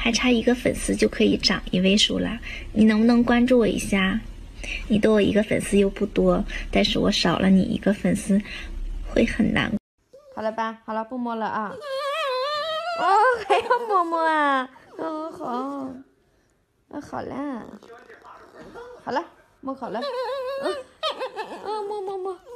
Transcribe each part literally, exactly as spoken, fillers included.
还差一个粉丝就可以涨一位数啦，你能不能关注我一下？你多我一个粉丝又不多，但是我少了你一个粉丝，会很难过。 好了吧，好了，不摸了啊。哦，还要摸摸啊？嗯，好。嗯，好啦。好了，摸好了。嗯，嗯，摸摸摸。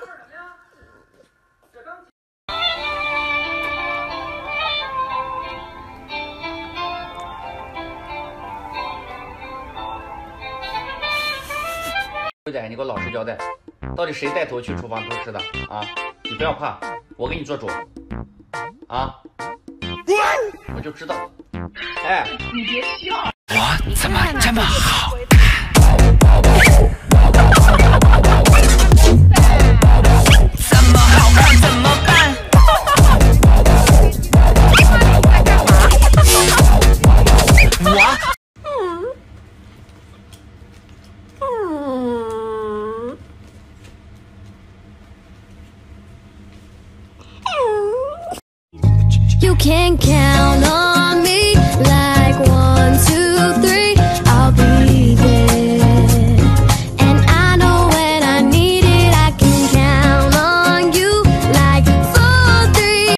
优仔，你给我老实交代，到底谁带头去厨房偷吃的啊？你不要怕，我给你做主。啊！我就知道。哎，你别笑。 我怎么这么好看？怎么好看怎么办？我。 You can count on me like one, two, three. I'll be there, and I know when I need it, I can count on you like four, three.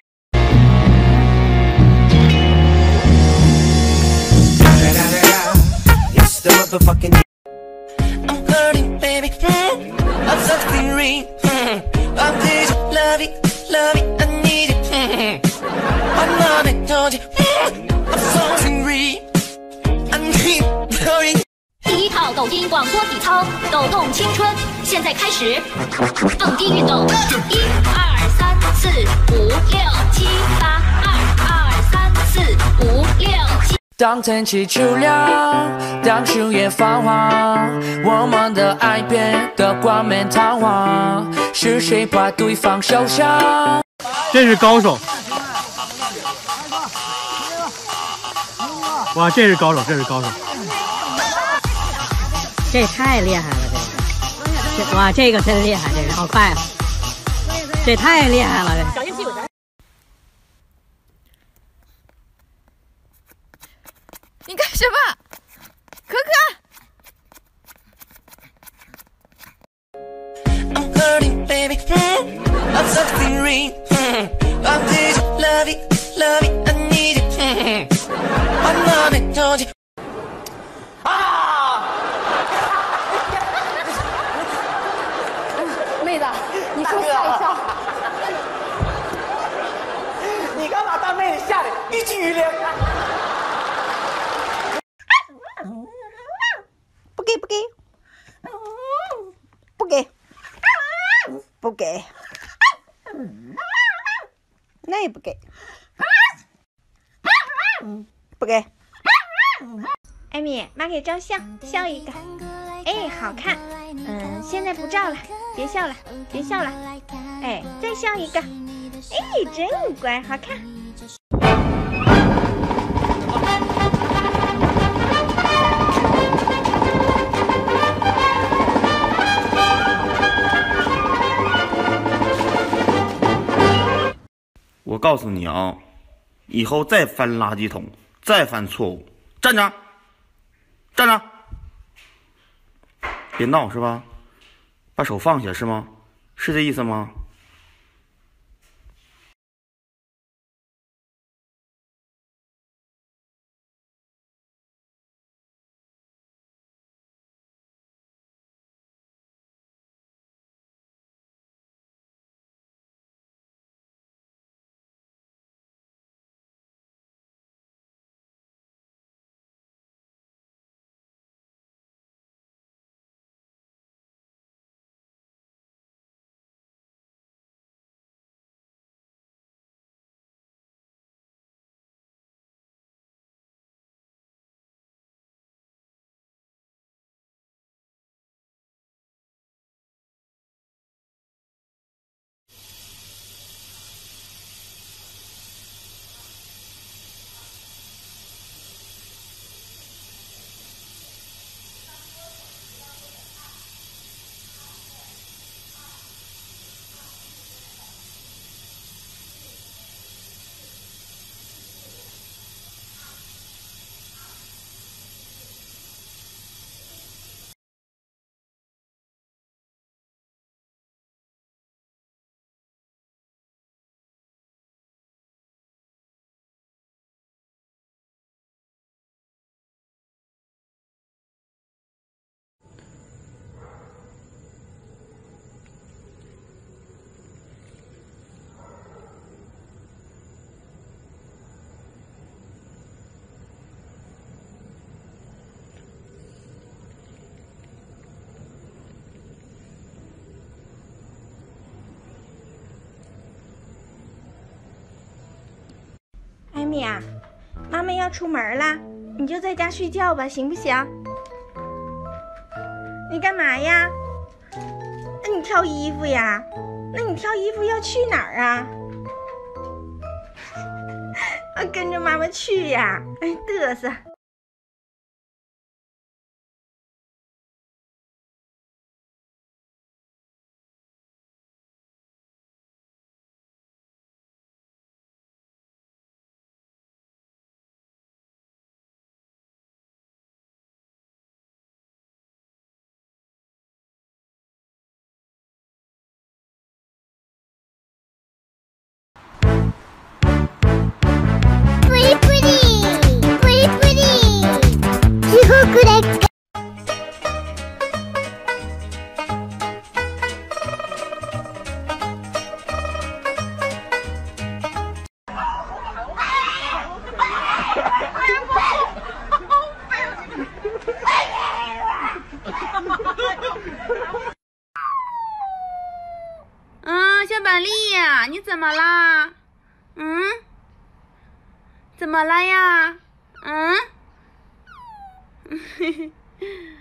It's the motherfucking. I'm hurting, baby. I'm something real. I'm this love it, love it. I need it. I'm not a told you. I'm something real. I need hurry. 第一套抖音广播体操，抖动青春，现在开始。蹦迪运动，一二三四五六七八，二二三四五六七。 当天气秋凉，当树叶泛黄，我们的爱变得冠冕堂皇。是谁把对方受伤？ 这是高手！哇，这是高手，这是高手！ 这太厉害了，这个，这哇，这个真厉害，这个好快啊！这太厉害了，这。 你干什么，可可 ？I'm hurting, baby. I'm something real. I'm this love it, love it. I need it. I'm not a told you. 啊！ 妹子，你说太少。 你干嘛当妹子吓人？你举脸。 不给不给，不给，不给，那也不给，不给。艾米，妈给照相，笑一个。哎，好看。嗯，现在不照了，别笑了，别笑了。哎，再笑一个。哎，真乖，好看。 我告诉你啊，以后再翻垃圾桶，再犯错误，站着，站着，别闹是吧？把手放下是吗？是这意思吗？ 米啊，妈妈要出门啦，你就在家睡觉吧，行不行？你干嘛呀？那你挑衣服呀？那你挑衣服要去哪儿啊？啊，跟着妈妈去呀！哎，嘚瑟。 嗯，小板栗呀，你怎么啦？嗯？怎么了呀？嗯？嘿嘿。